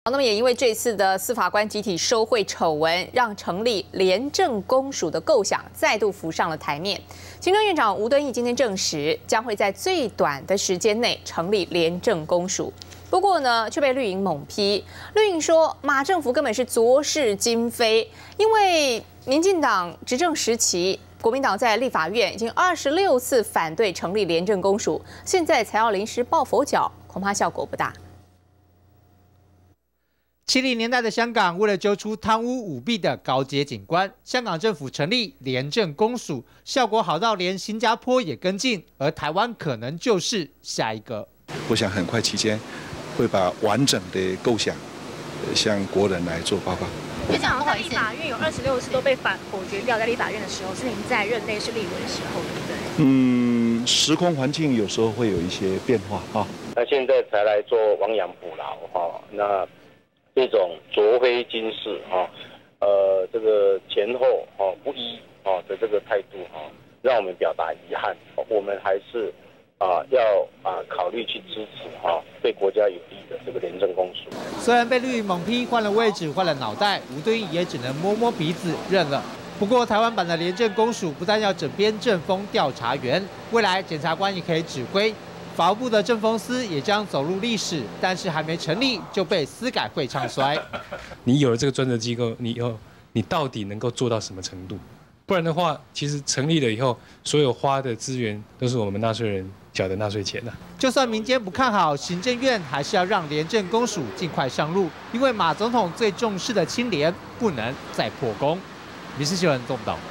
那么也因为这次的司法官集体收贿丑闻，让成立廉政公署的构想再度浮上了台面。行政院长吴敦义今天证实，将会在最短的时间内成立廉政公署。不过呢，却被绿营猛批。绿营说，马政府根本是昨是今非，因为民进党执政时期，国民党在立法院已经26次反对成立廉政公署，现在才要临时抱佛脚，恐怕效果不大。 70年代的香港，为了揪出贪污舞弊的高阶警官，香港政府成立廉政公署，效果好到连新加坡也跟进，而台湾可能就是下一个。 我想很快期间会把完整的构想向国人来做报告。 院长，在立法院有26次都被否决掉，在立法院的时候是您在任内是立委的时候，对不对？ 时空环境有时候会有一些变化啊。 那现在才来做亡羊补牢哈，那这种昨非今是哈，这个前后不一的这个态度让我们表达遗憾。我们还是要考虑去支持对国家有利的这个廉政公署。 虽然被绿营猛批换了位置、换了脑袋，吴敦义也只能摸摸鼻子认了。不过，台湾版的廉政公署不但要整编政风调查员，未来检察官也可以指挥。法务部的政风司也将走入历史，但是还没成立就被司改会唱衰。 你有了这个专责机构，你到底能够做到什么程度？不然的话，其实成立了以后，所有花的资源都是我们纳税人缴的纳税钱呐。 就算民间不看好，行政院还是要让廉政公署尽快上路，因为马总统最重视的清廉不能再破功。民视新闻做不到。